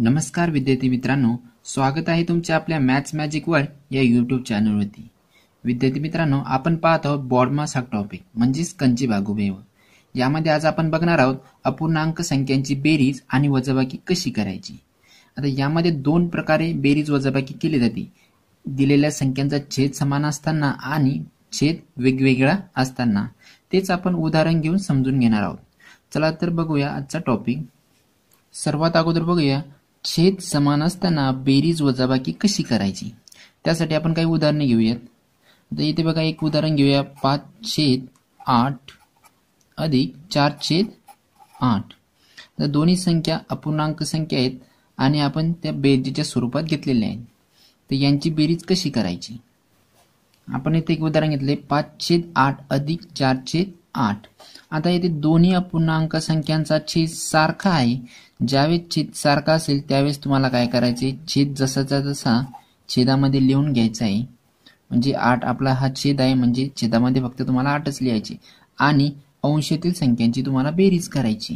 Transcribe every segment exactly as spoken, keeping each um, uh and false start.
नमस्कार विद्यार्थी मित्रांनो, स्वागत आहे तुमचे आपल्या मॅथ्स मॅजिक वर्ल्ड या यूट्यूब चॅनलवरती। विद्यार्थी मित्रांनो, आपण पाहत आहोत बॉडमास हा टॉपिक म्हणजेच कंची भागोबेव। यामध्ये आज आपण बघणार आहोत अपूर्णांक संख्यांची बेरीज आणि वजाबाकी कशी करायची। आता यामध्ये दोन प्रकारे बेरीज वजाबाकी केली जाते, दिलेल्या संख्यांचा छेद समान असताना आणि छेद वेगवेगळा असताना। तेच आपण उदाहरण घेऊन समजून घेणार आहोत। चला तर बघूया आजचा टॉपिक। सर्वात अगोदर बघूया छेद समान असताना बेरीज वजाबाकी कशी करायची। त्यासाठी आपण काही उदाहरणे घेऊयात। आता इथे बघा एक उदाहरण घेऊया, पाच छेद आठ अधिक चार छेद आठ। तर दोन्ही संख्या अपूर्णांक संख्या आहेत आणि आपण त्या बेरजेच्या स्वरूपात घेतलेल्या आहेत। तर यांची बेरीज कशी करायची। आपण इथे एक उदाहरण घेतले, पाच छेद आठ अधिक चार छेद आठ। आता इथे दोन्ही अपूर्णांक संख्यांचा छेद सारखा आहे। ज्यावेळेस छेद सारखा असेल त्यावेळेस तुम्हाला काय करायचे, छेद जसाचा तसा छेदामध्ये लिहून घ्यायचा आहे। म्हणजे आठ आपला हा छेद आहे, म्हणजे छेदामध्ये फक्त तुम्हाला आठच लिहायचे आणि अंशातील संख्यांची तुम्हाला बेरीज करायची।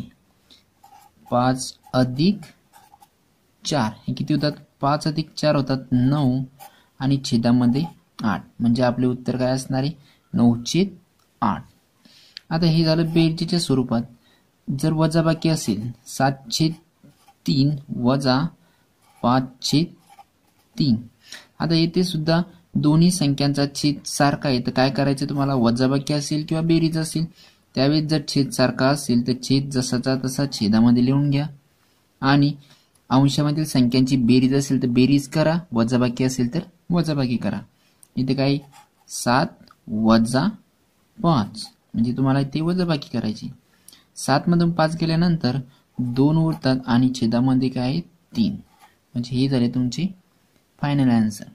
पाच अधिक चार हे किती होतात, पाच अधिक चार होतात नऊ आणि छेदामध्ये आठ, म्हणजे आपले उत्तर काय असणार आहे, नऊ छेद आठ। आता हे झालं बेरजेच्या स्वरूपात। जर वजाबाकी असेल, सात छेद तीन वजा पाच छेद तीन। आता येथे सुद्धा दोन्ही संख्यांचा छेद सारखा आहे, तर काय करायचं तुम्हाला, वजाबाकी असेल किंवा बेरीज असेल त्यावेळेस जर छेद सारखा असेल तर छेद जसाचा तसा छेदामध्ये लिहून घ्या आणि अंशामधील संख्यांची बेरीज असेल तर बेरीज करा, वजाबाकी असेल तर वजाबाकी करा। इथे काय सात वजा पाच म्हणजे तुम्हाला इथे वजाबाकी करायची। सात मधून पाच गेल्यानंतर दोन उरतात आणि छेदामध्ये काय आहे तीन, म्हणजे हे झाले तुमचे फायनल आन्सर।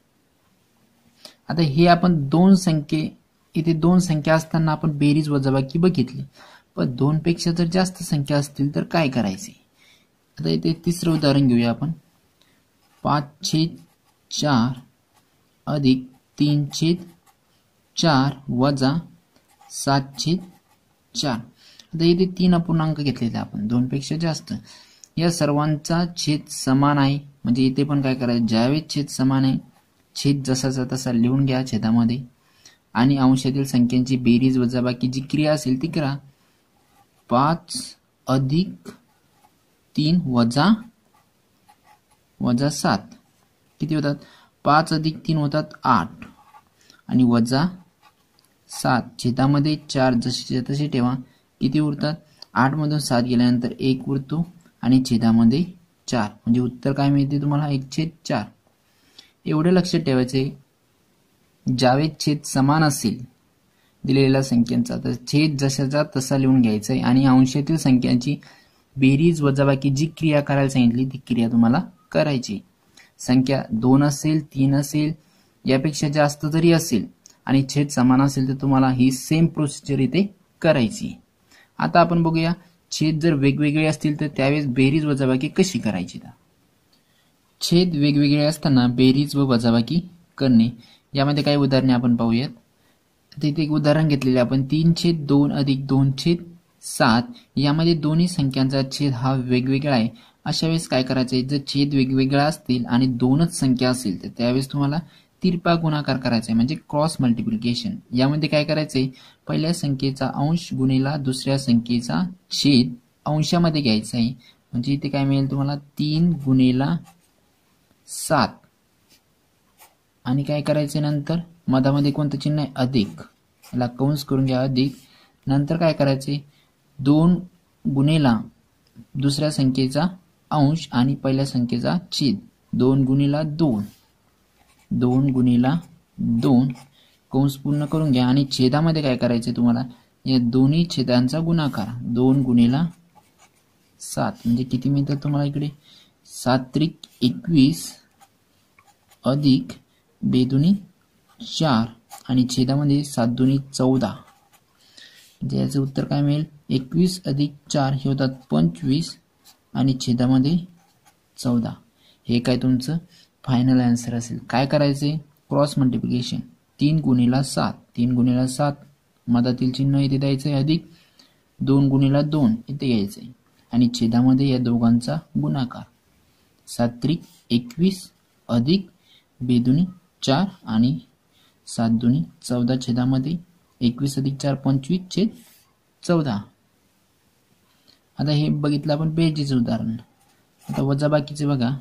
आता हे आपण दोन संख्ये, इथे दोन संख्या असताना आपण बेरीज वजाबाकी बघितली, पण दोन पेक्षा जर जास्त संख्या असतील तर काय करायचे। आता इथे तिसरं उदाहरण घेऊया आपण, पाच छेद चार अधिक तीन छेद चार वजा सात छेद चार। आता इथे तीन अपूर्णांक घेतलेले आपण, दोन पेक्षा जास्त। या सर्वांचा छेद समान आहे, म्हणजे इथे पण काय करायचं, ज्यावेळेस छेद समान आहे छेद जसाचा तसा लिहून घ्या छेदामध्ये आणि अंशातील संख्यांची बेरीज वजाबाकी जी क्रिया असेल ती करा। पाच अधिक तीन वजा वजा सात किती होतात, पाच अधिक तीन होतात आठ आणि वजा सात, छेदामध्ये चार जसे तसे ठेवा, किती उरतात, आठ मधून सात गेल्यानंतर एक उरतो आणि छेदामध्ये चार, म्हणजे उत्तर काय मिळते तुम्हाला, एक छेद चार। एवढे लक्षात ठेवायचे, ज्यावेळेस छेद समान असेल दिलेल्या संख्यांचा तर छेद जशाचा तसा लिहून घ्यायचा आहे आणि अंशातील संख्यांची बेरीज वजाबाकी जी क्रिया करायला सांगितली ती क्रिया तुम्हाला करायची। संख्या दोन असेल, तीन असेल, यापेक्षा जास्त जरी असेल आणि छेद समान असेल तर तुम्हाला ही सेम प्रोसिजर इथे करायची। आता आपण बघूया, छेद जर वेगवेगळे असतील तर त्यावेळेस बेरीज वजाबाकी कशी करायची। छेद वेगवेगळे असताना बेरीज व वजाबाकी करणे, यामध्ये काही उदाहरणे आपण पाहूयात। तिथे एक उदाहरण घेतलेले आपण, तीन छेद दोन अधिक दोन छेद सात। यामध्ये दोन्ही संख्यांचा छेद हा वेगवेगळा आहे। अशा वेळेस काय करायचे, जर छेद वेगवेगळा असतील आणि दोनच संख्या असेल तर त्यावेळेस तुम्हाला तिरपा गुणाकार करायचा आहे, म्हणजे क्रॉस मल्टिप्लिकेशन। यामध्ये काय करायचंय, पहिल्या संख्येचा अंश गुणिला दुसऱ्या संख्येचा छेद अंशामध्ये घ्यायचा आहे, म्हणजे इथे काय मिळेल तुम्हाला, तीन गुणिला सात आणि काय करायचे नंतर मधामध्ये कोणतं चिन्ह आहे, अधिक, याला कंस करून घ्या अधिक। नंतर काय करायचे, दोन गुणिला दुसऱ्या संख्येचा अंश आणि पहिल्या संख्येचा छेद, दोन गुणिला दोन, दोन गुणिला दोन कंस पूर्ण करून घ्या आणि छेदामध्ये काय करायचे तुम्हाला, या दोन्ही छेदांचा गुणाकार, दोन गुणिला सात, म्हणजे किती मिळतात तुम्हाला इकडे, सात त्रिक एकवीस अधिक बेदुनी चार आणि छेदामध्ये सात दुनी चौदा, म्हणजे याचं उत्तर काय मिळेल, एकवीस अधिक चार हे होतात पंचवीस आणि छेदामध्ये चौदा। हे काय तुमचं फायनल आन्सर असेल। काय करायचे, क्रॉस मल्टिप्लिकेशन, तीन गुणिला सात, तीन गुणिला सात मधातील चिन्ह इथे द्यायचंय अधिक, दोन गुणिला दोन इथे घ्यायचंय आणि छेदामध्ये या दोघांचा गुणाकार, सात त्रिक एकवीस अधिक बेदुनी चार आणि सात दुनी चौदा छेदामध्ये एकवीस अधिक चार पंचवीस छेद चौदा. आता हे बघितलं आपण बेरजेचे उदाहरण. आता वजाबाकीचे बघा,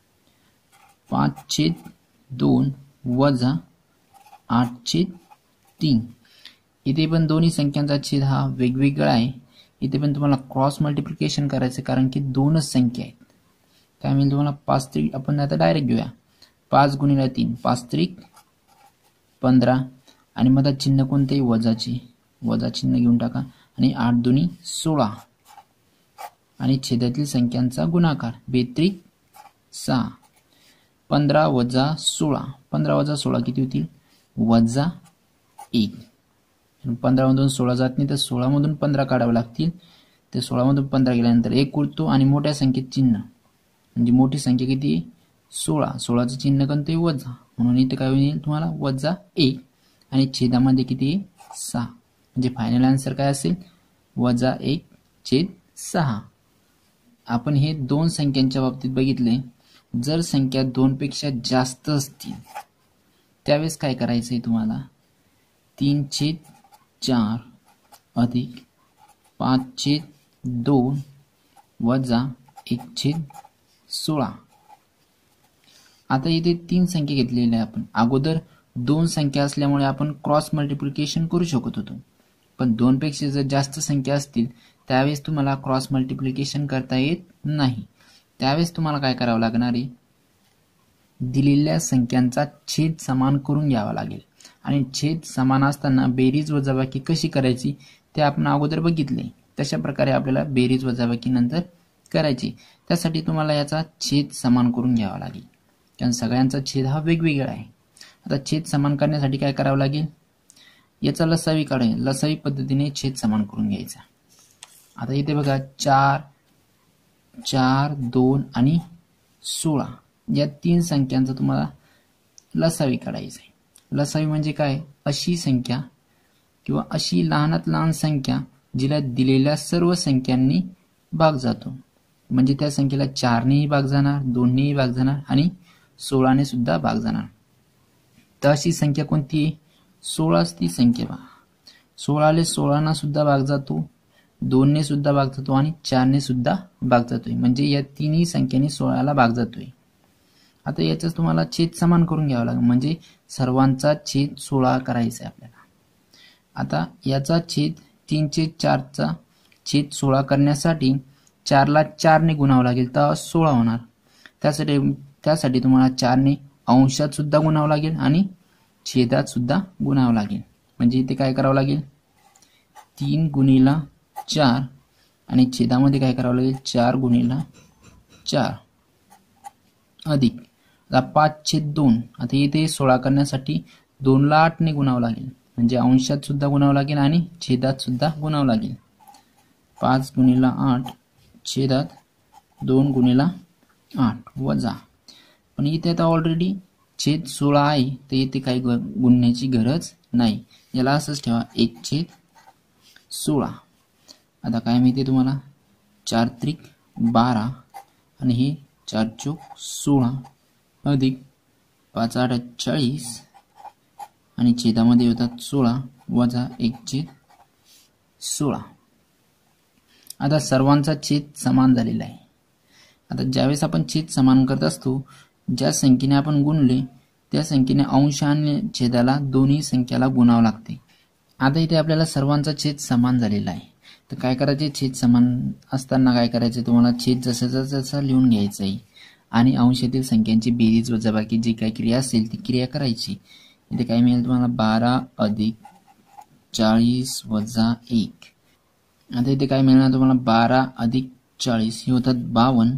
पाच छेद दोन वजा आठ छेद तीन. इथे पण दोन्ही संख्यांचा छेद हा वेगवेगळा आहे. इथे पण तुम्हाला क्रॉस मल्टिप्लिकेशन करायचं कारण की दोनच संख्या आहेत. काय मिळेल तुम्हाला पाच त्रिक, आपण आता डायरेक्ट घेऊया. पाच गुणिले तीन पाच त्रिक पंधरा आणि मधात चिन्ह कोणते वजाचे, वजा चिन्ह घेऊन टाका आणि आठ दुनी सोळा आणि छेदातील संख्यांचा गुणाकार बेत्रिक सहा. पंधरा वजा सोळा, पंधरा वजा सोळा किती होतील वजा एक. पंधरा मधून सोळा जात नाही तर सोळा मधून पंधरा काढावे लागतील. तर सोळा मधून पंधरा गेल्यानंतर एक उरतो आणि मोठ्या संख्येत चिन्ह म्हणजे मोठी संख्या किती सोळा, सोळाचं चिन्ह कोणते वजा, म्हणून इथे काय होईल तुम्हाला वजा एक आणि छेदामध्ये किती सहा. म्हणजे फायनल आन्सर काय असेल वजा एक छेद सहा. आपण हे दोन संख्यांच्या बाबतीत बघितले. जर संख्या दोन पेक्षा जास्त असतील त्यावेळेस काय करायचंय तुम्हाला, तीन छेद चार अधिक पाच छेद दोन वजा एक छेद सोळा. आता इथे तीन संख्या घेतलेल्या आहे आपण. अगोदर दोन संख्या असल्यामुळे आपण क्रॉस मल्टिप्लिकेशन करू शकत होतो, पण दोन पेक्षा जर जास्त संख्या असतील त्यावेळेस तुम्हाला क्रॉस मल्टिप्लिकेशन करता येत नाही. त्यावेळेस तुम्हाला काय करावं लागणार आहे, दिलेल्या संख्यांचा छेद समान करून घ्यावा लागेल. आणि छेद समान असताना बेरीज वजाबाकी कशी करायची ते आपण अगोदर बघितले. तशा प्रकारे आपल्याला बेरीज वजाबाकी नंतर करायची. त्यासाठी तुम्हाला याचा छेद समान करून घ्यावा लागेल, कारण सगळ्यांचा छेद हा वेगवेगळा आहे. आता छेद समान करण्यासाठी काय करावं लागेल, याचा लसावी काढून लसावी पद्धतीने छेद समान करून घ्यायचा. आता इथे बघा चार चार दोन आणि सोळा या तीन संख्यांचा तुम्हाला लसावी काढायचा आहे. लसावी म्हणजे काय, अशी संख्या किंवा अशी लहानात लहान संख्या जिला दिलेल्या सर्व संख्यांनी भाग जातो. म्हणजे त्या संख्येला चारनेही भाग जाणार, दोननेही भाग जाणार आणि सोळाने सुद्धा भाग जाणार. तर अशी संख्या कोणती आहे, सोळाच ती संख्या बघा. सोळाले सोळाना सुद्धा भाग जातो, दोनने सुद्धा भाग जातो आणि चारने सुद्धा भाग जातोय. म्हणजे या तिन्ही संख्यांनी सोळाला भाग जातोय. आता याचाच तुम्हाला छेद समान करून घ्यावा लागेल, म्हणजे सर्वांचा छेद सोळा करायचा आहे आपल्याला. आता याचा छेद तीन छेद चारचा छेद सोळा करण्यासाठी चारला चारने गुणावं लागेल तर सोळा होणार. त्यासाठी त्यासाठी तुम्हाला चारने अंशात सुद्धा गुणावं लागेल आणि छेदात सुद्धा गुणावं लागेल. म्हणजे इथे काय करावं लागेल, तीन गुणिला चार आणि छेदामध्ये काय करावं लागेल चार गुणिला चार अधिक आता पाच छेद दोन. आता इथे सोळा करण्यासाठी दोनला आठने गुणावं लागेल, म्हणजे अंशात सुद्धा गुणावं लागेल आणि छेदात सुद्धा गुणावं लागेल. पाच गुणिला आठ छेदात दोन गुणिला आठ वजा. पण इथे आता ऑलरेडी छेद सोळा आहे तर इथे काही गुणण्याची गरज नाही. याला असंच ठेवा एक छेद सोळा. आता काय माहिती तुम्हाला, चार त्रिक बारा आणि हे चार चौक सोळा अधिक पाच आठ चाळीस आणि छेदामध्ये होतात सोळा वजा एक छेद सोळा. आता सर्वांचा छेद समान झालेला आहे. आता ज्यावेळेस आपण छेद समान करत असतो, ज्या संख्येने आपण गुणले त्या संख्येने अंश आणि छेदाला दोन्ही संख्याला गुणावं लागते. आता इथे आपल्याला सर्वांचा छेद समान झालेला आहे. तर काय करायचे, छेद समान असताना काय करायचे तुम्हाला, छेद जसं जसं लिहून घ्यायचं आहे आणि अंशातील संख्यांची बेरीज वजाबाकी जी काही क्रिया असेल ती क्रिया करायची. इथे काय मिळेल तुम्हाला, बारा अधिक चाळीस वजा एक. आता इथे काय मिळणार तुम्हाला, बारा अधिक चाळीस हे होतात बावन्न,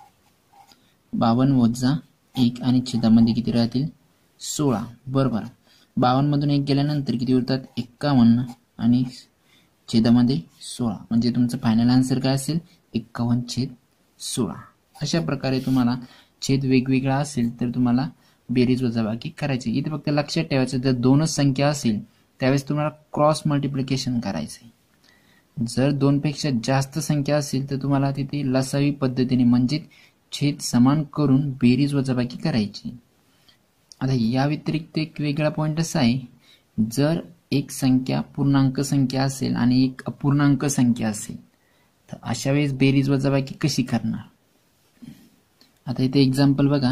बावन्न वजा एक आणि छेदामध्ये किती राहतील सोळा. बरोबर, बावन्न मधून एक गेल्यानंतर किती उरतात एक्कावन्न आणि छेदामध्ये सोळा. म्हणजे तुमचं फायनल आन्सर काय असेल एक्कावन्न छेद सोळा. अशा प्रकारे तुम्हाला छेद वेगवेगळा असेल तर तुम्हाला बेरीज वजाबाकी करायची. इथे फक्त लक्षात ठेवायचं, जर दोनच संख्या असेल त्यावेळेस तुम्हाला क्रॉस मल्टिप्लिकेशन करायचं. जर दोन पेक्षा जास्त संख्या असेल तर तुम्हाला तिथे लसावी पद्धतीने म्हणजे छेद समान करून बेरीज वजाबाकी करायची. आता या व्यतिरिक्त एक वेगळा पॉइंट असा आहे, जर एक संख्या पूर्णांक संख्या असेल आणि एक अपूर्णांक संख्या असेल तर अशा वेळेस बेरीज वजाबाकी कशी करणार. आता इथे एक्झाम्पल बघा,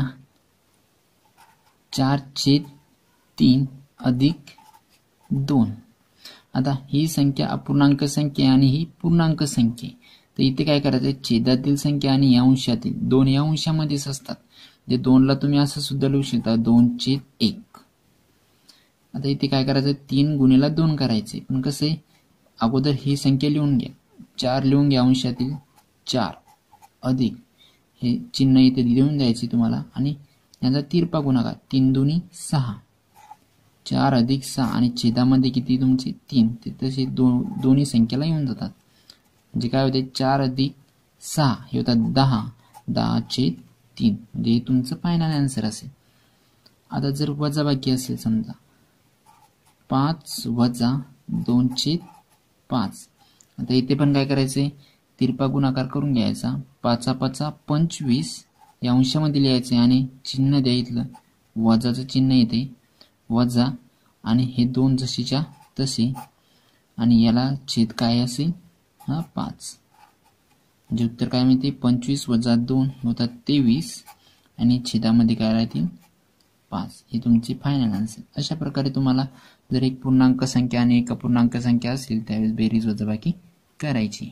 चार छेद तीन अधिक दोन. आता ही संख्या अपूर्णांक संख्या आणि ही पूर्णांक संख्या. तर इथे काय करायचं, छेदातील संख्या आणि या अंशातील दोन या अंशामध्येच असतात. म्हणजे दोनला तुम्ही असं सुद्धा लिहू शकता, दोन छेद एक. आता इथे काय करायचं, तीन गुणिला दोन करायचे. पण कसं आहे, अगोदर ही संख्या लिहून घ्या, चार लिहून घ्या अंशातील चार अधिक हे चिन्ह इथे लिहून द्यायचे तुम्हाला आणि याचा तिरपा गुणाकार, तीन दुनी सहा, चार अधिक सहा आणि छेदामध्ये किती तुमचे तीन, ते तसे दोन दोन्ही संख्याला येऊन जातात. म्हणजे काय होते, चार अधिक सहा हे होतात दहा, दहा छेद तीन. म्हणजे हे तुमचं फायनल आन्सर असेल. आता जर वजाबाकी असेल समजा, पाच वजा दोन छेद पाच. आता इथे पण काय करायचंय, तिरपा गुणाकार करून घ्यायचा, पाचा पाचा पंचवीस या अंशामध्ये लिहायचे आणि चिन्ह द्या इथलं वजाचं चिन्ह येते, वजा आणि हे दोन जशीच्या तसे आणि याला छेद काय असेल, हा पाच. म्हणजे उत्तर काय मिळते, पंचवीस वजा दोन होतात तेवीस आणि छेदामध्ये काय राहतील पाच. हे तुमची फायनल आन्सर. अशा प्रकारे तुम्हाला जर एक पूर्णांक संख्या आणि एक अपूर्णांक संख्या असेल त्यावेळेस बेरीज वजाबाकी करायची.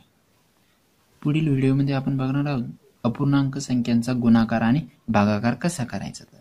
पुढील व्हिडिओमध्ये आपण बघणार आहोत अपूर्णांक संख्यांचा गुणाकार आणि भागाकार कसा करायचा.